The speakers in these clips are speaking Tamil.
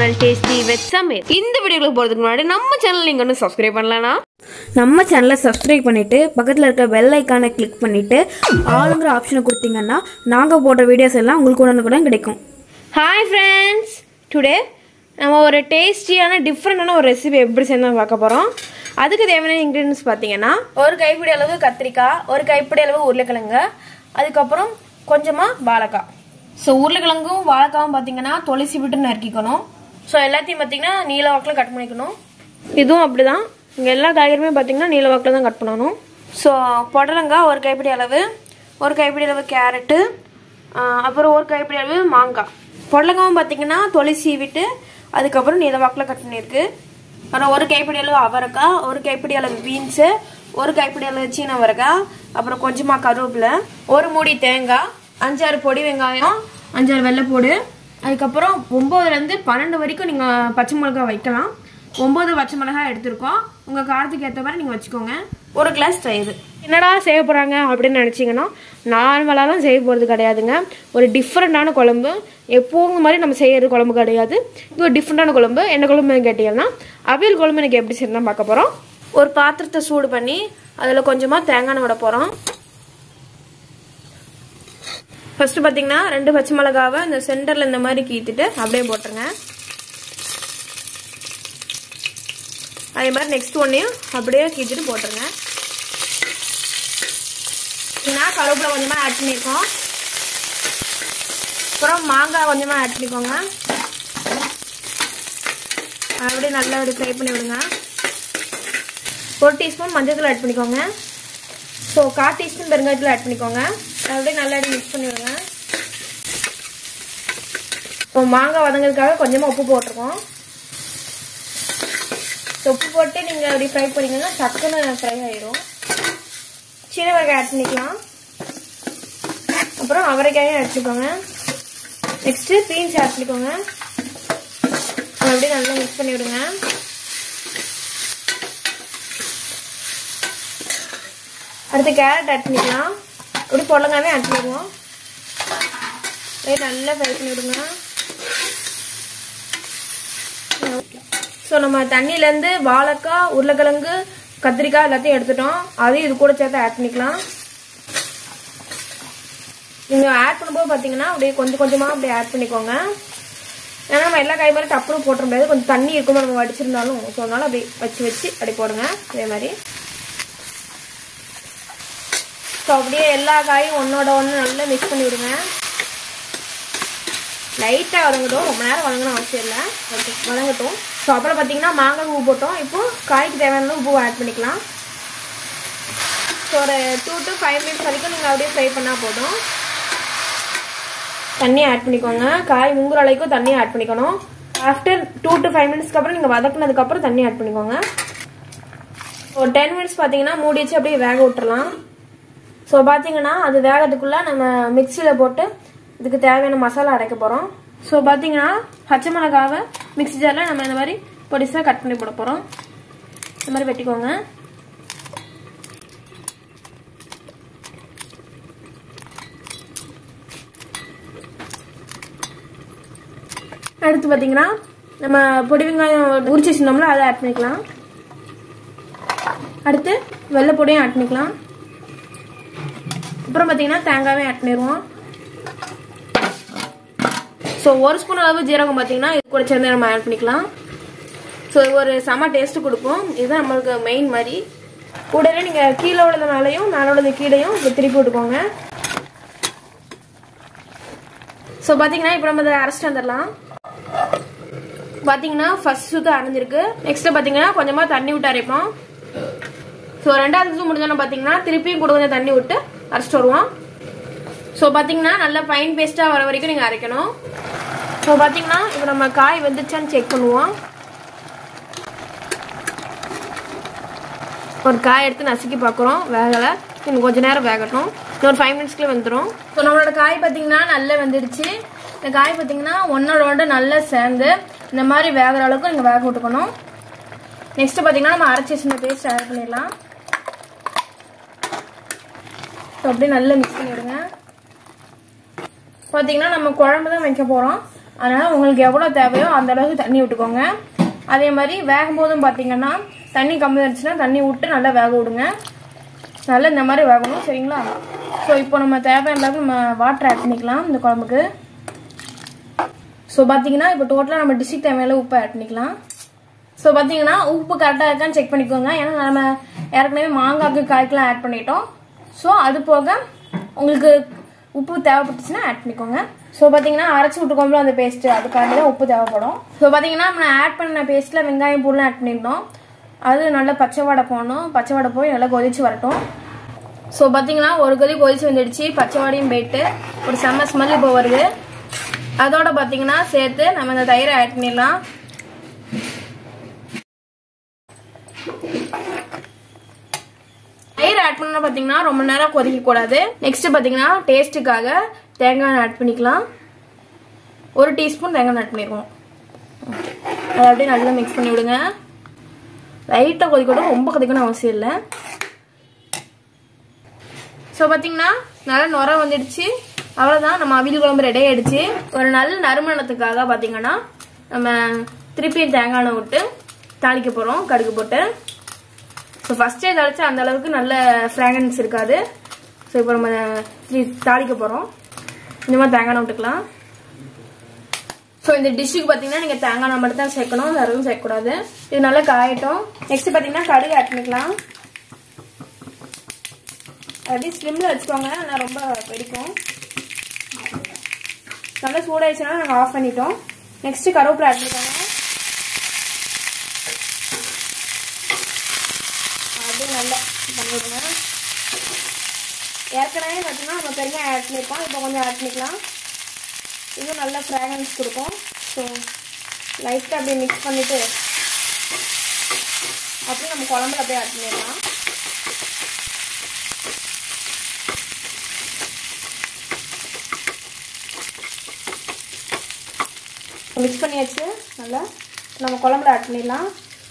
channel Tasty with Samir. இந்த வீடியோக்குள்ள போறதுக்கு முன்னாடி நம்ம சேனல் நீங்க இன்னும் சப்ஸ்கிரைப் பண்ணலனா நம்ம சேனலை சப்ஸ்கிரைப் பண்ணிட்டு பக்கத்துல இருக்க பெல் ஐகானை கிளிக் பண்ணிட்டு ஆளுங்கற ஆப்ஷனை கொடுத்தீங்கன்னா நாங்க போடுற வீடியோஸ் எல்லாம் உங்களுக்கு உடனுக்குடன் கிடைக்கும். Hi friends, today நம்ம ஒரு டேஸ்டியான டிஃபரண்டான ஒரு ரெசிபி எப்படி செய்யணும் பார்க்க போறோம். அதுக்கு தேவையான இன்கிரிடியன்ட்ஸ் பாத்தீங்கன்னா ஒரு கைப்பிடி அளவு கத்திரிக்காய், ஒரு கைப்பிடி அளவு உருளைக்கிழங்கு, அதுக்கு அப்புறம் கொஞ்சமா வாழைக்காய். சோ உருளைக்கிழங்கும் வாழைக்காயும் பாத்தீங்கன்னா தொலிசி விட்டு நறுக்கிக்கணும். சோ எல்லாத்தையும் பாத்தீங்கன்னா நீல வாக்குல கட் பண்ணிக்கணும். இதுவும் அப்படிதான், இங்க எல்லா காய்கறியுமே பாத்தீங்கன்னா நீல வாக்குல தான் கட் பண்ணணும். சோ புடலங்காய் ஒரு கைப்பிடி அளவு, ஒரு கைப்பிடி அளவு கேரட், அப்புறம் ஒரு கைப்பிடி அளவு மாங்காய். புடலங்காவும் பாத்தீங்கன்னா தொலிசி விட்டு அதுக்கப்புறம் நீல வாக்குல கட் பண்ணிருக்கு. அப்புறம் ஒரு கைப்பிடி அளவு அவரைக்காய், ஒரு கைப்பிடி அளவு பீன்ஸ், ஒரு கைப்பிடி அளவு சீனவரக்காய், அப்புறம் கொஞ்சமா கருவேப்பிலை, ஒரு மூடி தேங்காய், 5-6 பொடி வெங்காயம், 5-6 வெள்ளைப்பூடு, அதுக்கப்புறம் 9-12 வரைக்கும் நீங்க பச்சை மிளகாய் வைக்கலாம். 9 பச்சை மிளகாய் எடுத்திருக்கோம். உங்க காரத்துக்கு ஏற்ற மாதிரி நீங்க வச்சுக்கோங்க. ஒரு கிளாஸ் தயிர். என்னடா செய்ய போறாங்க அப்படின்னு நினைச்சீங்கன்னா நார்மலாலாம் செய்ய போறது கிடையாதுங்க. ஒரு டிஃப்ரெண்டான குழம்பு, எப்போவும் மாதிரி நம்ம செய்யறது குழம்பு கிடையாது. இது ஒரு டிஃப்ரெண்டான குழம்பு. என்ன குழம்பு கேட்டீங்கன்னா அவியல் குழம்பு. எனக்கு எப்படி செய்யணும் பார்க்க போறோம். ஒரு பாத்திரத்தை சூடு பண்ணி அதுல கொஞ்சமா தேங்காய் விட போறோம். ஃபர்ஸ்ட் பாத்தீங்கன்னா 2 பச்சை மிளகாவை இந்த சென்டர்ல இந்த மாதிரி கீத்திட்டு அப்படியே போட்டுருங்க. அதே மாதிரி நெக்ஸ்ட் ஒன்னையும் அப்படியே கீத்திட்டு போட்டுருங்க. கருவேப்பிலை கொஞ்சமா ஆட் பண்ணிருக்கோம். அப்புறம் மாங்காய் கொஞ்சமா ஆட் பண்ணிக்கோங்க. அப்படியே நல்லா ஃப்ரை பண்ணி விடுங்க. 1 டீஸ்பூன் மஞ்சள் ஆட் பண்ணிக்கோங்க. ஸோ 1/4 டீஸ்பூன் பெருங்காயத்தூள் ஆட் பண்ணிக்கோங்க. அப்படியே நல்லா மிக்ஸ் பண்ணி விடுங்க. இப்போ மாங்காய் வதங்கிறதுக்காக கொஞ்சமா உப்பு போட்டிருக்கோம். உப்பு போட்டு நீங்க அப்படி ஃப்ரை பண்ணிக்கோங்க, டக்குன்னு ஃப்ரை ஆயிடும். சீனவரக்காய் ஆட் பண்ணிக்கலாம். அப்புறம் அவரைக்காயும் ஆட் பண்ணிக்கோங்க. நெக்ஸ்ட் பீன்ஸ் ஆட் பண்ணிக்கோங்க. அப்படியே நல்லா மிக்ஸ் பண்ணி விடுங்க. அடுத்து கேரட் ஆட் பண்ணிக்கலாம். அப்படி புடலங்காவே ஆட் பண்ணிடுவோம். நல்லா ஃப்ரை பண்ணி விடுங்க. ஸோ நம்ம தண்ணியிலேருந்து வாழைக்காய், உருளைக்கிழங்கு, கத்திரிக்காய் எல்லாத்தையும் எடுத்துட்டோம். அதையும் இது கூட சேர்த்து ஆட் பண்ணிக்கலாம். நீங்க ஆட் பண்ணும்போது பாத்தீங்கன்னா அப்படியே கொஞ்சம் கொஞ்சமா அப்படியே ஆட் பண்ணிக்கோங்க. ஏன்னா நம்ம எல்லா காய் மாதிரி டப்புனு போட்டுற முடியாது, கொஞ்சம் தண்ணி இருக்கும் நம்ம வடிச்சிருந்தாலும். ஸோ அதனால அப்படி வச்சு அப்படி போடுங்க. அதே மாதிரி ஸோ அப்படியே எல்லா காயும் ஒன்னோட ஒன்று நல்லா மிக்ஸ் பண்ணி விடுங்க. லைட்டா வதங்கட்டும், ரொம்ப நேரம் வதங்கணும் அவசியம் இல்லை, வதங்கட்டும். ஸோ அப்புறம் பார்த்தீங்கன்னா மாங்காய் உப்பு போட்டோம். இப்போ காய்க்கு தேவையான உப்பு ஆட் பண்ணிக்கலாம். ஸோ ஒரு 2 to 5 மினிட்ஸ் வரைக்கும் நீங்கள் அப்படியே ஃப்ரை பண்ணால் போதும். தண்ணி ஆட் பண்ணிக்கோங்க. காய் முங்குற அளவுக்கு தண்ணி ஆட் பண்ணிக்கணும். ஆஃப்டர் 2 to 5 மினிட்ஸ்க்கு அப்புறம் நீங்கள் வதக்குனதுக்கப்புறம் தண்ணி ஆட் பண்ணிக்கோங்க. ஒரு 10 மினிட்ஸ் பார்த்தீங்கன்னா மூடி வச்சு அப்படியே வேக விட்டுறலாம். ஸோ பார்த்தீங்கன்னா அது வேகிறதுக்குள்ள நம்ம மிக்சியில் போட்டு இதுக்கு தேவையான மசாலா அரைக்க போகிறோம். ஸோ பார்த்தீங்கன்னா பச்சை மிளகாவை மிக்சி ஜாரில் நம்ம இந்த மாதிரி பொடிசாக கட் பண்ணி போட போகிறோம். இந்த மாதிரி வெட்டிக்கோங்க. அடுத்து பார்த்தீங்கன்னா நம்ம பொடி வெங்காயம் உரிச்சு வச்சிருந்தோம்ல அதை ஆட் பண்ணிக்கலாம். அடுத்து வெள்ளை பொடியும் ஆட் பண்ணிக்கலாம். அப்புறம் பார்த்தீங்கன்னா தேங்காயும் ஆட் பண்ணிடுவோம். ஸோ 1 ஸ்பூன் அளவு ஜீரகம் பார்த்தீங்கன்னா இது கூட சேர்ந்து நம்ம ஆட் பண்ணிக்கலாம். ஸோ ஒரு செம டேஸ்ட் கொடுக்கும். இதுதான் நம்மளுக்கு மெயின் மாதிரி. கூடவே நீங்கள் கீழே உள்ளது மேலேயும் மேலே உள்ளது கீழையும் திருப்பி விட்டுக்கோங்க. ஸோ பார்த்தீங்கன்னா இப்போ நம்ம இதை அரைச்சிட்டு வந்துடலாம். பார்த்தீங்கன்னா ஃபர்ஸ்ட் சுத்து அரைஞ்சிருக்கு. நெக்ஸ்ட் பார்த்தீங்கன்னா கொஞ்சமாக தண்ணி விட்டு அரைப்போம். ஸோ 2வது சுத்து முடிஞ்சோன்னு பார்த்தீங்கன்னா திருப்பியும் கூட கொஞ்சம் தண்ணி விட்டு அரைச்சிட்டு வருவோம். ஸோ பார்த்தீங்கன்னா நல்லா ஃபைன் பேஸ்ட்டாக வர வரைக்கும் நீங்கள் அரைக்கணும். ஸோ பார்த்தீங்கன்னா இப்போ நம்ம காய் வெந்துச்சான்னு செக் பண்ணுவோம். ஒரு காய் எடுத்து நசுக்கி பார்க்குறோம், வேகலை. இன்னும் கொஞ்சம் நேரம் வேகட்டும். ஒரு 5 மினிட்ஸ்க்குள்ளே வந்துடும். ஸோ நம்மளோட காய் பார்த்தீங்கன்னா நல்லா வெந்துடுச்சு. இந்த காய் பார்த்தீங்கன்னா ஒன்னோட ஒன்று நல்லா சேர்ந்து இந்த மாதிரி வேகிற அளவுக்கு நீங்கள் வேக விட்டுக்கணும். நெக்ஸ்ட் பார்த்தீங்கன்னா நம்ம அரைச்சி வச்சிருந்த பேஸ்ட் ஆட் பண்ணிடலாம். ஸோ அப்படியே நல்லா மிக்ஸ் பண்ணிவிடுங்க. பார்த்தீங்கன்னா நம்ம குழம்பு தான் வைக்க போகிறோம். அதனால் உங்களுக்கு எவ்வளோ தேவையோ அந்த அளவுக்கு தண்ணி விட்டுக்கோங்க. அதே மாதிரி வேகும் போதும் பார்த்தீங்கன்னா தண்ணி கம்மி இருந்துச்சுன்னா தண்ணி விட்டு நல்லா வேக விடுங்க. நல்லா இந்த மாதிரி வேகணும், சரிங்களா? ஸோ இப்போ நம்ம தேவையான அளவுக்கு நம்ம வாட்டர் ஆட் பண்ணிக்கலாம் இந்த குழம்புக்கு. ஸோ பார்த்தீங்கன்னா இப்போ டோட்டலாக நம்ம டிஷ்ஷுக்கு தேவையான உப்பு ஆட் பண்ணிக்கலாம். ஸோ பார்த்தீங்கன்னா உப்பு கரெக்டாக இருக்கான்னு செக் பண்ணிக்கோங்க. ஏன்னா நம்ம ஏற்கனவே மாங்காய்க்கு காய்க்கெலாம் ஆட் பண்ணிட்டோம். ஸோ அது போக உங்களுக்கு உப்பு தேவைப்பட்டுச்சுன்னா ஆட் பண்ணிக்கோங்க. ஸோ பார்த்தீங்கன்னா அரைச்சி விட்டுக்கோங்களோ அந்த பேஸ்ட்டு, அதுக்காண்டி தான் உப்பு தேவைப்படும். ஸோ பார்த்தீங்கன்னா நம்ம ஆட் பண்ண பேஸ்ட்டில் வெங்காயம் பூலாம் ஆட் பண்ணியிருந்தோம். அது நல்லா பச்சை வடை போடணும். பச்சை வடை போய் நல்லா கொதிச்சு வரட்டும். ஸோ பார்த்தீங்கன்னா ஒரு கொதி கொதிச்சு வந்துடுச்சு, பச்சை வடையும் போயிட்டு ஒரு செம்ம ஸ்மெல் இப்போ வருது. அதோட பார்த்தீங்கன்னா சேர்த்து நம்ம இந்த தயிரை ஆட் பண்ணிடலாம். தயிர் ஆட் பண்ணா பார்த்தீங்கன்னா ரொம்ப நேரம் கொதிக்க கூடாது. நெக்ஸ்ட் பார்த்தீங்கன்னா டேஸ்ட்டுக்காக தேங்காய் ஆட் பண்ணிக்கலாம். 1 டீஸ்பூன் தேங்காய் ஆட் பண்ணிடுவோம். அதை அப்படியே நல்லா மிக்ஸ் பண்ணி விடுங்க. லைட்டாக கொதிக்கணும், ரொம்ப கொதிக்கணும் அவசியம் இல்லை. ஸோ பார்த்தீங்கன்னா நல்லா நுர வந்துடுச்சு. அவ்வளோதான், நம்ம அவியல் குழம்பு ரெடி ஆயிடுச்சு. ஒரு நல்ல நறுமணத்துக்காக பார்த்தீங்கன்னா நம்ம திருப்பி தேங்காய் எண்ணெய் விட்டு தாளிக்க போகிறோம், கடுகு போட்டு. ஸோ ஃபஸ்ட்டே தாளிச்சா அந்த அளவுக்கு நல்ல ஃப்ராக்ரன்ஸ் இருக்காது. ஸோ இப்போ நம்ம தாளிக்க போகிறோம். இந்த மாதிரி தேங்காய் எண்ணெய் விட்டுக்கலாம். ஸோ இந்த டிஷ்ஷுக்கு பார்த்தீங்கன்னா நீங்கள் தேங்காய் எண்ணெய் மட்டும் தான் சேர்க்கணும், வேறு எதுவும் சேர்க்கக்கூடாது. இது நல்லா காயட்டும். நெக்ஸ்ட் பார்த்தீங்கன்னா கடுகு ஆட் பண்ணிக்கலாம். அப்படியே ஸ்லிம்மில் வச்சுக்கோங்க, ஆனால் ரொம்ப வெடிக்கும். நல்லா சூடாயிடுச்சுன்னா நாங்கள் ஆஃப் பண்ணிட்டோம். நெக்ஸ்ட் கருவேப்பிலை ஆட் பண்ணிக்கோங்க. அப்படியே நல்லா பண்ணிவிடுங்க. ஏற்கனவே பார்த்தீங்கன்னா நம்ம பெருங்காயம் ஆட் பண்ணியிருக்கோம், இப்போ கொஞ்சம் ஆட் பண்ணிக்கலாம். இன்னும் நல்லா ஃப்ராக்ரன்ஸ் கொடுக்கும். ஸோ லைட்டாக அப்படியே மிக்ஸ் பண்ணிவிட்டு அப்படியே நம்ம குழம்புல அப்படியே ஆட் பண்ணிடலாம். மிக்ஸ் பண்ணியாச்சு. நல்லா நம்ம குழம்புல ஆட் பண்ணிடலாம்.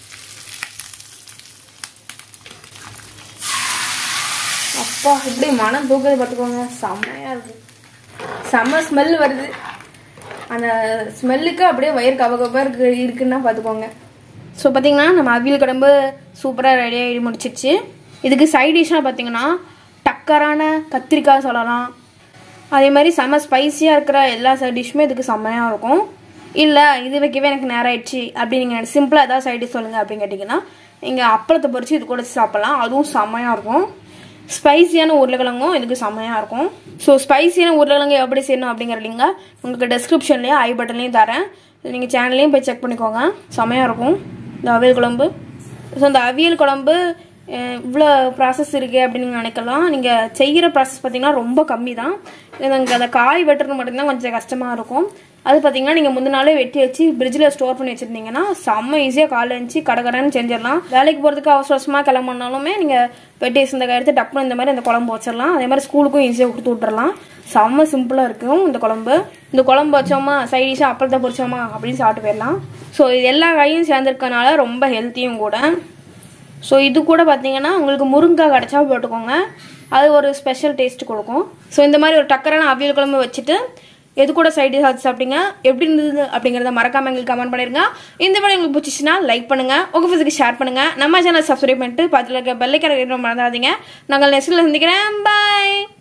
அப்பா இப்படி மனம் தூக்குது பார்த்துக்கோங்க, செம்மையாக இருக்குது. செம்ம ஸ்மெல் வருது. அந்த ஸ்மெல்லுக்கு அப்படியே வயிறு கவகப்பாக இருக்குன்னா பார்த்துக்கோங்க. ஸோ பார்த்தீங்கன்னா நம்ம அவியல் குழம்பு சூப்பராக ரெடி ஆகி முடிச்சிருச்சு. இதுக்கு சைட் டிஷ்ஷாக பார்த்தீங்கன்னா டக்கரான கத்திரிக்காய் சொல்லலாம். அதே மாதிரி செம்ம ஸ்பைஸியாக இருக்கிற எல்லா சைட் டிஷ்ஷுமே இதுக்கு செம்மையாக இருக்கும். இல்லை இது வைக்கவே எனக்கு நேரம் ஆயிடுச்சு அப்படி நீங்கள் சிம்பிளாக ஏதாவது சைட் டிஷ் சொல்லுங்கள் அப்படின்னு கேட்டிங்கன்னா நீங்கள் அப்பளத்தை பொரிச்சு இது கூட சாப்பிட்லாம், அதுவும் செம்மையாக இருக்கும். ஸ்பைசியான உருளைக்கிழங்கும் இதுக்கு செம்மையாக இருக்கும். ஸோ ஸ்பைசியான உருளைக்கிழங்கு எப்படி செய்யணும் அப்படிங்கிற லிங்க உங்களுக்கு டெஸ்கிரிப்ஷன்லேயும் ஐ பட்டன்லேயும் தரேன். நீங்கள் சேனல்லையும் போய் செக் பண்ணிக்கோங்க, செம்மையாக இருக்கும் இந்த அவியல் குழம்பு. ஸோ இந்த அவியல் குழம்பு இவ்வளோ ப்ராசஸ் இருக்குது அப்படின்னு நீங்கள் நினைக்கலாம். நீங்கள் செய்கிற ப்ராசஸ் பார்த்தீங்கன்னா ரொம்ப கம்மி தான். எனக்கு அதை காய் வெட்டுறது மட்டும்தான் கொஞ்சம் கஷ்டமாக இருக்கும். அது பார்த்தீங்கன்னா நீங்கள் முந்தின நாளே வெட்டி வச்சு ஃப்ரிட்ஜில் ஸ்டோர் பண்ணி வச்சுருந்தீங்கன்னா செம்ம ஈஸியாக காலைல எழுந்துச்சி கடகடன்னு செஞ்சிடலாம். வேலைக்கு போகிறதுக்கு அவசரமாக கிளம்புனாலுமே நீங்கள் வெட்டி வச்சிருந்த எடுத்து டப்புன்னு இந்த மாதிரி அந்த குழம்பு வச்சிடலாம். அதே மாதிரி ஸ்கூலுக்கும் ஈஸியாக கொடுத்து விட்டுறலாம். செம்ம சிம்பிளாக இருக்கும் இந்த குழம்பு. இந்த குழம்பு வச்சோமா சைடிஷாக அப்பளத்தை பொரிச்சோமா அப்படின்னு சாப்பிட்டு போயிடலாம். ஸோ இது எல்லா காயும் சேர்ந்துருக்கனால ரொம்ப ஹெல்த்தியும் கூட. ஸோ இது கூட பார்த்தீங்கன்னா உங்களுக்கு முருங்கைக்காய் கிடச்சா போட்டுக்கோங்க, அது ஒரு ஸ்பெஷல் டேஸ்ட் கொடுக்கும். ஸோ இந்த மாதிரி ஒரு டக்கரான அவியல் குழம்பு வச்சுட்டு எது கூட சைடு சாப்பிட்டீங்க, எப்படி இருந்தது அப்படிங்கிறத மறக்காம எங்களுக்கு கமெண்ட் பண்ணிருங்க. இந்த வீடியோ உங்களுக்கு பிடிச்சிச்சுன்னா லைக் பண்ணுங்க, உங்க ஃப்ரெண்ட்ஸ்க்கு ஷேர் பண்ணுங்க, நம்ம சேனல் சப்ஸ்கிரைப் பண்ணிட்டு பக்கத்துல இருக்க பெல் ஐகானை மறந்துடாதீங்க. நாங்கள் நெக்ஸ்ட்ல சந்திக்கிறேன். பாய்.